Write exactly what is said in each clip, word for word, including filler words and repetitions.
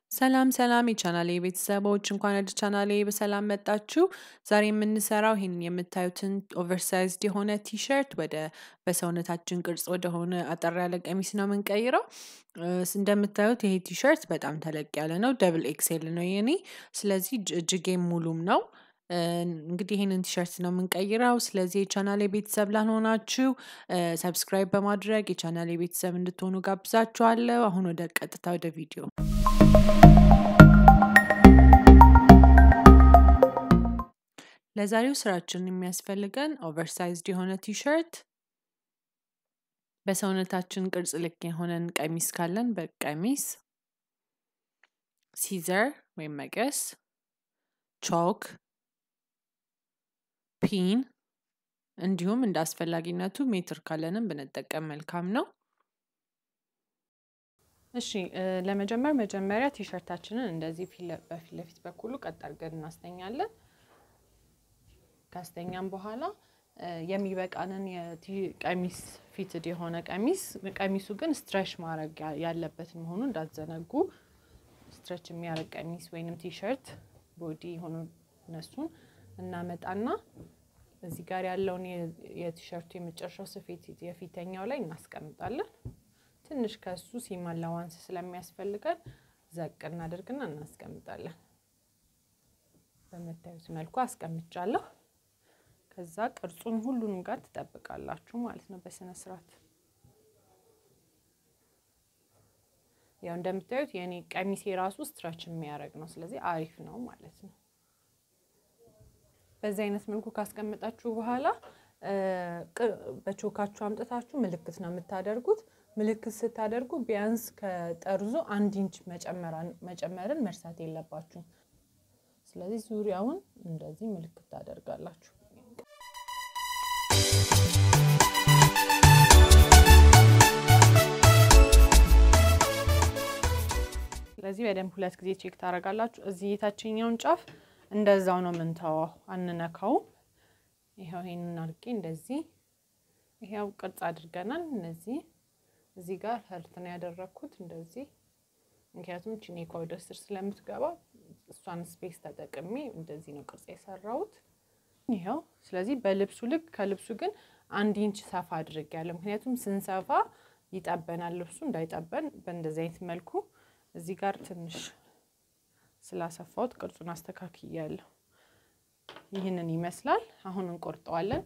ሰላም ሰላም የቻናሌ ቤተሰቦች እንኳን ወደ ቻናሌ በሰላም መጣችው። ዛሬ የምንሰራው ይሄን የምታዩትን ኦቨርሳይዝድ የሆነ ቲሸርት ወደ በሰውነታችን ቅርጽ ወደ ሆነ አጠር ያለ ቀሚስ ነው የምንቀይረው። እንደምታዩት ይሄ ቲሸርት በጣም ተለቅ ያለ ነው፣ ደብል ኤክስኤል ነው የኔ። ስለዚህ እጅጌም ሙሉም ነው። እንግዲህ ይሄንን ቲሸርት ነው የምንቀይረው። ስለዚህ የቻናሌ ቤተሰብ ላልሆናችሁ ሰብስክራይብ በማድረግ የቻናሌ ቤተሰብ እንድትሆኑ ጋብዛችኋለሁ። አሁን ወደ ቀጥታ ወደ ቪዲዮ ለዛሬው ስራችን የሚያስፈልገን ኦቨርሳይዝድ የሆነ ቲሸርት፣ በሰውነታችን ቅርጽ ልክ የሆነን ቀሚስ ካለን በቀሚስ፣ ሲዘር ወይም መቀስ፣ ቾክ፣ ፒን እንዲሁም እንደ አስፈላጊነቱ ሜትር ካለንም ብንጠቀም መልካም ነው። እሺ ለመጀመር መጀመሪያ ቲሸርታችንን እንደዚህ በፊት ለፊት በኩሉ ቀጥ አድርገን እናስተኛለን። ካስተኛም በኋላ የሚበቃንን የቀሚስ ፊትድ የሆነ ቀሚስ ቀሚሱ ግን ስትሬች ማድረግ ያለበት መሆኑን እንዳትዘነጉ። ስትሬች የሚያደርግ ቀሚስ ወይንም ቲሸርት ቦዲ ሆኖ እነሱን እናመጣና እዚህ ጋር ያለውን የቲሸርቱ የመጨረሻው ስፌት የፊተኛው ላይ እናስቀምጣለን። ትንሽ ከሱ ሲማን ለዋንስ ስለሚያስፈልገን ዘቅ እናደርግና እናስቀምጣለን። በመታየት መልኩ አስቀምጫለሁ። ከዛ ቅርጹን ሁሉንም ጋር ተጠብቃላችሁ ማለት ነው በስነ ስርዓት። ያው እንደምታዩት የኔ ቀሚሴ ራሱ ስትሬች የሚያደርግ ነው፣ ስለዚህ አሪፍ ነው ማለት ነው። በዚህ አይነት መልኩ ካስቀመጣችሁ በኋላ በቾካችሁ አምጥታችሁ ምልክት ነው የምታደርጉት። ምልክት ስታደርጉ ቢያንስ ከጠርዙ አንድ ኢንች መጨመራን መጨመርን መርሳት የለባችሁ። ስለዚህ ዙሪያውን እንደዚህ ምልክት ታደርጋላችሁ። ስለዚህ በደንብ ሁለት ጊዜ ቼክ ታደርጋላችሁ። እዚህ የታችኛውን ጫፍ እንደዛው ነው የምንተዋው፣ አንነካው። ይሄው ይሄንን አድርጌ እንደዚህ ይሄው ቅርጽ አድርገናል። እነዚህ እዚህ ጋር ሄልት ነው ያደረኩት እንደዚህ፣ ምክንያቱም ቺኒ ኮርደር ስር ስለምትገባ እሷን ስፔስ ተጠቅሜ እንደዚህ ነው ቅርጽ የሰራሁት። ይሄው ስለዚህ በልብሱ ልክ ከልብሱ ግን አንድ ኢንች ሰፋ አድርጌያለሁ፣ ምክንያቱም ስንሰፋ ይጣበናል። ልብሱ እንዳይጣበን በእንደዚህ አይነት መልኩ እዚህ ጋር ትንሽ ስላሰፋውት ቅርጹን አስተካክያለሁ። ይሄንን ይመስላል። አሁን እንቆርጠዋለን።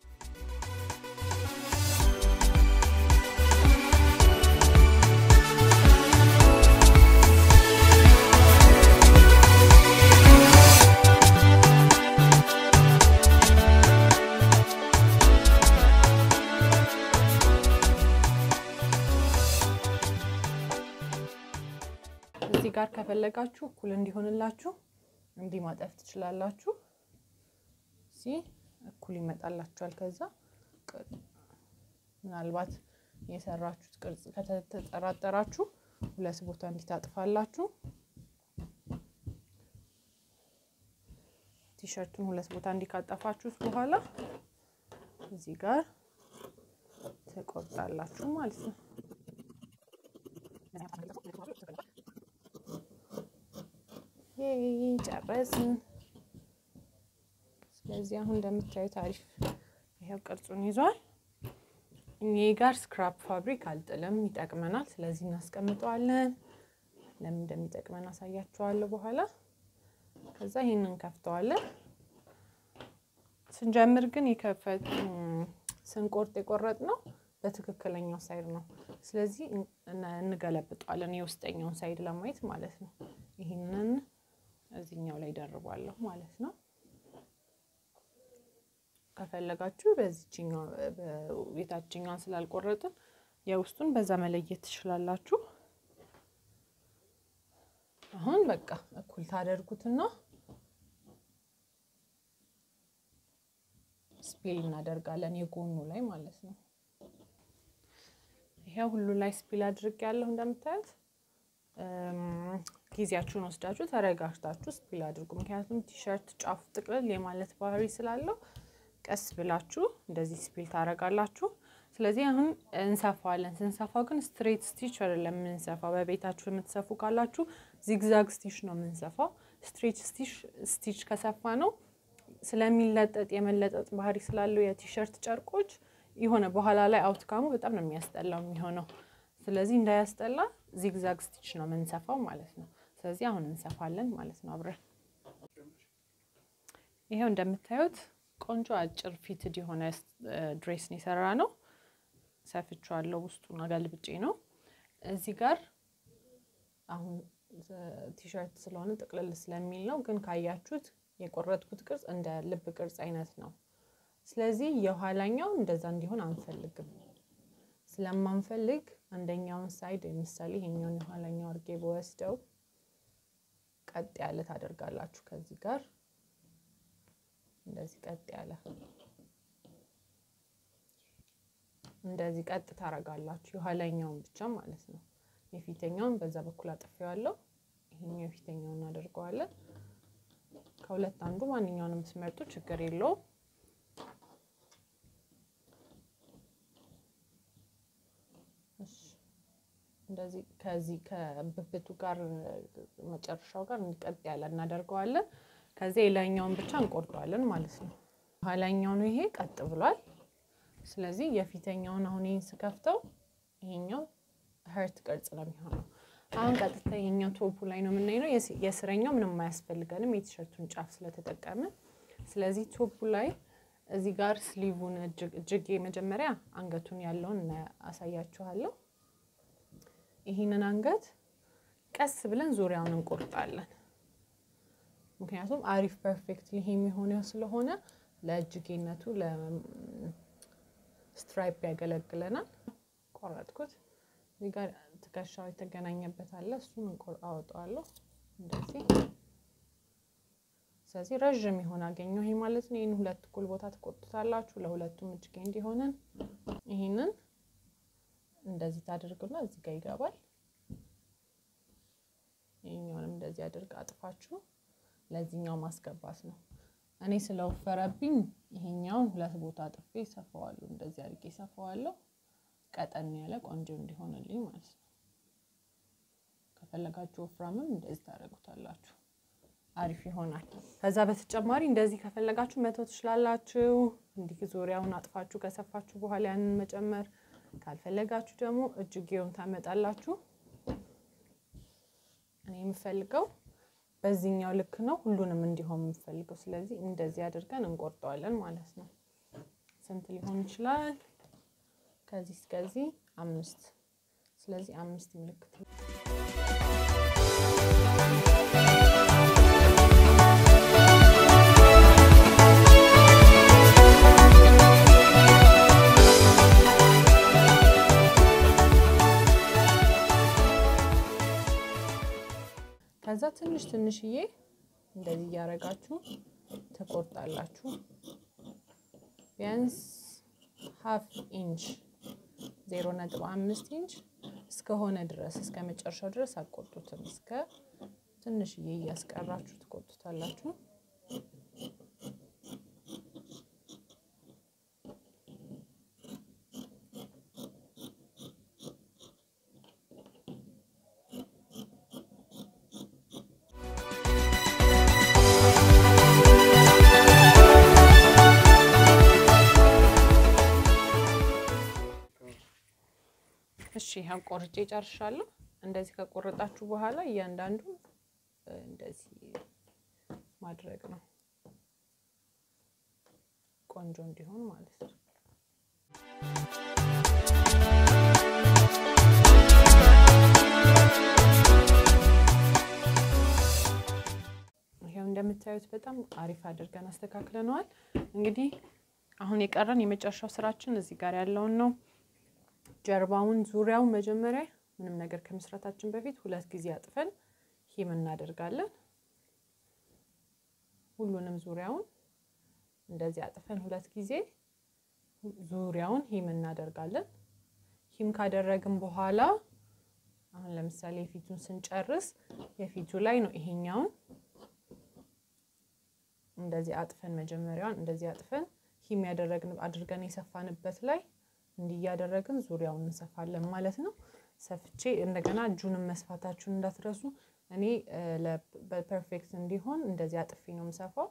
እዚህ ጋር ከፈለጋችሁ እኩል እንዲሆንላችሁ እንዲህ ማጠፍ ትችላላችሁ። እሺ እኩል ይመጣላችኋል። ከዛ ምናልባት የሰራችሁት ቅርጽ ከተጠራጠራችሁ ሁለት ቦታ እንዲታጥፋላችሁ ቲሸርቱን ሁለት ቦታ እንዲካጠፋችሁት በኋላ እዚህ ጋር ተቆርጣላችሁ ማለት ነው። ጨረስን። ስለዚህ አሁን እንደምታዩት አሪፍ ይሄው ቅርጹን ይዟል። እኔ ጋር ስክራፕ ፋብሪክ አልጥልም፣ ይጠቅመናል። ስለዚህ እናስቀምጠዋለን። ለምን እንደሚጠቅመን አሳያችኋለሁ በኋላ። ከዛ ይሄንን ከፍተዋለን። ስንጀምር ግን ይከፈት ስንቆርጥ የቆረጥነው በትክክለኛው ሳይድ ነው። ስለዚህ እንገለብጣለን የውስጠኛውን ሳይድ ለማየት ማለት ነው። ይሄንን እዚህኛው ላይ ደርባለሁ ማለት ነው። ከፈለጋችሁ በዚህኛው በቤታችኛውን ስላልቆረጥን የውስጡን በዛ መለየት ትችላላችሁ። አሁን በቃ እኩል ታደርጉትና ስፒል እናደርጋለን የጎኑ ላይ ማለት ነው። ይሄ ሁሉ ላይ ስፒል አድርጌያለሁ እንደምታዩት። ጊዜያችሁን ወስዳችሁ ተረጋግታችሁ ስፒል አድርጉ፣ ምክንያቱም ቲሸርት ጫፍ ጥቅልል የማለት ባህሪ ስላለው ቀስ ብላችሁ እንደዚህ ስፒል ታረጋላችሁ። ስለዚህ አሁን እንሰፋዋለን ስንሰፋው ግን ስትሬት ስቲች አይደለም የምንሰፋው በቤታችሁ የምትሰፉ ካላችሁ ዚግዛግ ስቲች ነው የምንሰፋው ስትሬት ስቲች ስቲች ከሰፋ ነው ስለሚለጠጥ የመለጠጥ ባህሪ ስላለው የቲሸርት ጨርቆች ይሆነ በኋላ ላይ አውትካሙ በጣም ነው የሚያስጠላው የሚሆነው ስለዚህ እንዳያስጠላ ዚግዛግ ስቲች ነው የምንሰፋው ማለት ነው ስለዚህ አሁን እንሰፋለን ማለት ነው አብረን ይሄው እንደምታዩት ቆንጆ አጭር ፊትድ የሆነ ድሬስ ነው የሰራነው ሰፍቻለሁ ውስጡን አገልብጬ ነው እዚህ ጋር አሁን ቲሸርት ስለሆነ ጥቅልል ስለሚል ነው ግን ካያችሁት የቆረጥኩት ቅርጽ እንደ ልብ ቅርጽ አይነት ነው ስለዚህ የኋላኛው እንደዛ እንዲሆን አንፈልግም ስለማንፈልግ አንደኛውን ሳይድ ለምሳሌ ይሄኛውን የኋላኛው አርጌ በወስደው ቀጥ ያለ ታደርጋላችሁ ከዚህ ጋር እንደዚህ ቀጥ ያለ እንደዚህ ቀጥ ታረጋላችሁ የኋላኛውን ብቻ ማለት ነው የፊተኛውን በዛ በኩል አጥፈዋለሁ ይሄኛው የፊተኛውን እናደርገዋለን ከሁለት አንዱ ማንኛውንም ስመርጡ ችግር የለው እሺ እንደዚህ ከዚህ ከብብቱ ጋር መጨረሻው ጋር እንቀጥ ያለ እናደርገዋለን ከዚህ የላይኛውን ብቻ እንቆርጠዋለን ማለት ነው ኋላኛው ነው ይሄ ቀጥ ብሏል ስለዚህ የፊተኛውን አሁን ይሄን ስከፍተው ይሄኛው ሀርት ቅርጽ ነው የሚሆነው አሁን ቀጥታ ይሄኛው ቶፑ ላይ ነው የምናየው የስረኛው ምንም ማያስፈልገንም የቲሸርቱን ጫፍ ስለተጠቀመ ስለዚህ ቶፑ ላይ እዚህ ጋር ስሊቭን እጅጌ መጀመሪያ አንገቱን ያለውን አሳያችኋለው ይሄንን አንገት ቀስ ብለን ዙሪያውን እንቆርጣለን ምክንያቱም አሪፍ ፐርፌክትሊ ይሄ የሚሆነው ስለሆነ ለእጅጌነቱ ለ ስትራይፕ ያገለግለናል ቆረጥኩት እዚህ ጋር ትከሻው የተገናኘበት አለ እሱን አወጣዋለሁ እንደዚህ ስለዚህ ረጅም ይሆን አገኘው ይሄ ማለት ነው ይሄን ሁለት እኩል ቦታ ተቆርጡታላችሁ ለሁለቱም እጅጌ እንዲሆን ይሄንን እንደዚህ ታደርጉና እዚህ ጋር ይገባል ይሄኛውንም እንደዚህ አድርጋ አጥፋችሁ ለዚህኛው ማስገባት ነው እኔ ስለወፈረብኝ ይሄኛውን ሁለት ቦታ አጥፌ ሰፋዋለሁ እንደዚህ አድርጌ ሰፋዋለሁ ቀጠን ያለ ቆንጆ እንዲሆንልኝ ማለት ነው ከፈለጋችሁ ወፍራምም እንደዚህ ታደርጉታላችሁ አሪፍ ይሆናል ከዛ በተጨማሪ እንደዚህ ከፈለጋችሁ መተው ትችላላችሁ እንዲህ ዙሪያውን አጥፋችሁ ከሰፋችሁ በኋላ ያንን መጨመር ካልፈለጋችሁ ደግሞ እጅጌውን ታመጣላችሁ እኔ የምፈልገው በዚህኛው ልክ ነው ሁሉንም እንዲሆን የምፈልገው ስለዚህ እንደዚህ አድርገን እንቆርጠዋለን ማለት ነው ስንት ሊሆን ይችላል ከዚህ እስከዚህ አምስት ስለዚህ አምስት ምልክት ከዛ ትንሽ ትንሽዬ እንደዚህ ያረጋችሁ ተቆርጣላችሁ ቢያንስ half inch ዜሮ ነጥብ አምስት ኢንች እስከሆነ ድረስ እስከ መጨረሻው ድረስ አቆርጡትም እስከ ትንሽዬ ያስቀራችሁ ተቆርጡታላችሁ እሺ አሁን ቆርጬ ጨርሻለሁ እንደዚህ ከቆረጣችሁ በኋላ እያንዳንዱ እንደዚህ ማድረግ ነው ቆንጆ እንዲሆን ማለት ነው ይሄው እንደምታዩት በጣም አሪፍ አድርገን አስተካክለናል እንግዲህ አሁን የቀረን የመጨረሻው ስራችን እዚህ ጋር ያለውን ነው ጀርባውን ዙሪያው መጀመሪያ ምንም ነገር ከመስራታችን በፊት ሁለት ጊዜ አጥፈን ሂም እናደርጋለን ሁሉንም ዙሪያውን እንደዚህ አጥፈን ሁለት ጊዜ ዙሪያውን ሂም እናደርጋለን ሂም ካደረግን በኋላ አሁን ለምሳሌ የፊቱን ስንጨርስ የፊቱ ላይ ነው ይሄኛው እንደዚህ አጥፈን መጀመሪያውን እንደዚህ አጥፈን ሂም ያደረግን አድርገን የሰፋንበት ላይ እንዲህ ያደረግን ዙሪያውን እንሰፋለን ማለት ነው ሰፍቼ እንደገና እጁንም መስፋታችሁን እንዳትረሱ እኔ ለፐርፌክት እንዲሆን እንደዚህ አጥፊ ነው የምሰፋው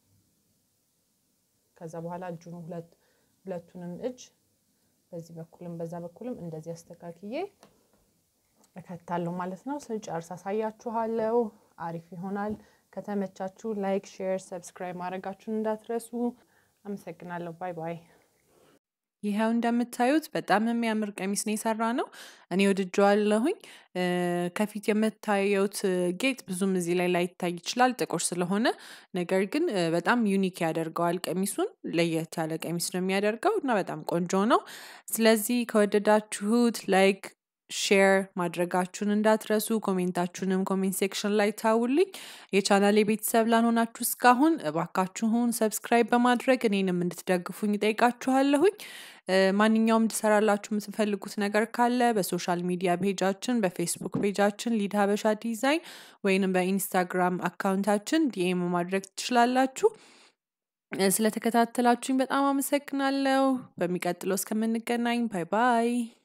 ከዛ በኋላ እጁን ሁለት ሁለቱንም እጅ በዚህ በኩልም በዛ በኩልም እንደዚህ አስተካክዬ እከታለሁ ማለት ነው ስንጨርስ አሳያችኋለው አሪፍ ይሆናል ከተመቻችው ላይክ ሼር ሰብስክራይብ ማድረጋችሁን እንዳትረሱ አመሰግናለሁ ባይ ባይ ይሄው እንደምታዩት በጣም የሚያምር ቀሚስ ነው የሰራነው እኔ ወድጄዋለሁኝ ከፊት የምታዩት ጌጥ ብዙም እዚህ ላይ ላይታይ ይችላል ጥቁር ስለሆነ ነገር ግን በጣም ዩኒክ ያደርገዋል ቀሚሱን ለየት ያለ ቀሚስ ነው የሚያደርገው እና በጣም ቆንጆ ነው ስለዚህ ከወደዳችሁት ላይክ ሼር ማድረጋችሁን እንዳትረሱ ኮሜንታችሁንም ኮሜንት ሴክሽን ላይ ታውልኝ የቻናሌ ቤተሰብ ላልሆናችሁ እስካሁን እባካችሁን ሰብስክራይብ በማድረግ እኔንም እንድትደግፉኝ ጠይቃችኋለሁኝ ማንኛውም እንድሰራላችሁ የምትፈልጉት ነገር ካለ በሶሻል ሚዲያ ፔጃችን በፌስቡክ ፔጃችን ሊድ ሀበሻ ዲዛይን ወይንም በኢንስታግራም አካውንታችን ዲኤም ማድረግ ትችላላችሁ ስለተከታተላችሁኝ በጣም አመሰግናለሁ በሚቀጥለው እስከምንገናኝ ባይ ባይ